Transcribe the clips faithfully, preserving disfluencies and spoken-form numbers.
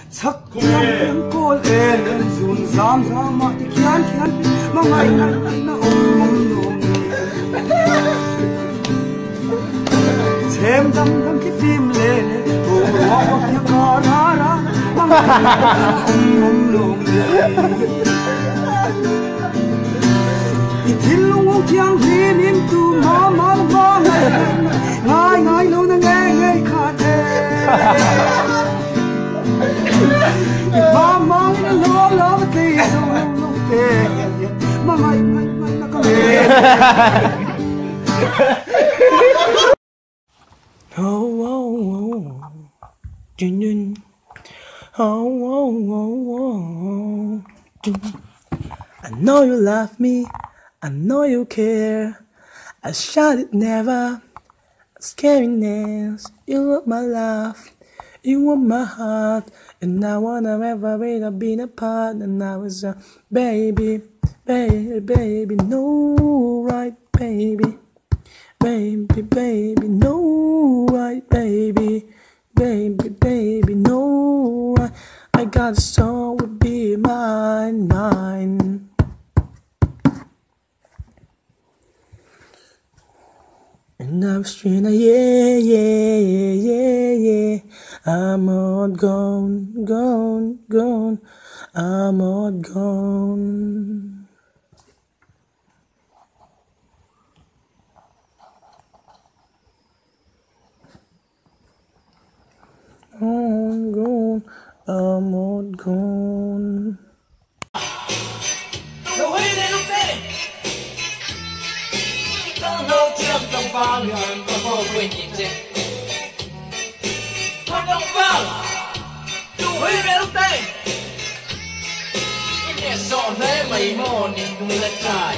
sắc trăng cô lên dùn giam ra mà thì kian kian mà ngày ngày nó ôm ôm ôm xem đăm đăm cái phim lên hồ hoa hoa kia có ra ra mà ngày ngày nó ôm ôm ôm thì thiên long ông chiang hi nim tu ma ma ma ngày ngày lâu nó nghe nghe khát ma ma nó lo lo tê lo lo tê ma ma ma nó có nghe oh oh oh dun dun oh oh oh oh dun. I know you love me, I know you care. I shout it never, scariness. You love my love, you want my heart, and I wanna ever be a been apart. And I was a baby, baby, baby, no right, baby, baby, baby, no right, baby, baby, baby, no right. I got a song would be mine, mine. And I'm straight, yeah, yeah, yeah, yeah. I'm all gone, gone, gone. I'm all gone. All gone, I'm all gone. Trong vang hàn có vô quên nhìn trên con đông vang đủ huy về lúc đây nhẹ sọ nế mây mò nhìn cùng lên trời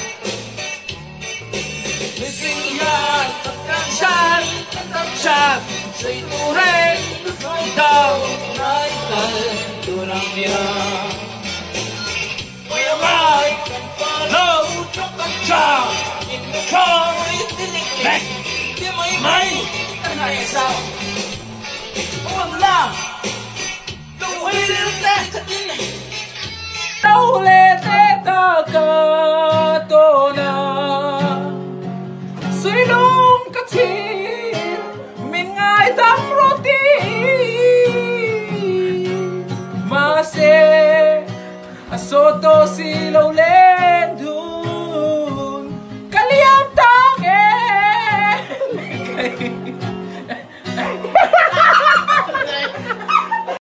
người sinh ra tất cả san tất cả xây tu rê nói đau nói tờ tu làm nia quay lại lâu trong tất cả nhìn không Mày, mày, mày, cái này sao? Ôi là, đâu đi đến đây thật tin này. Đâu lệ thế ta cơ tô na, suy lung cái chi, mình ngài tắm roti, mà se, soto si lâu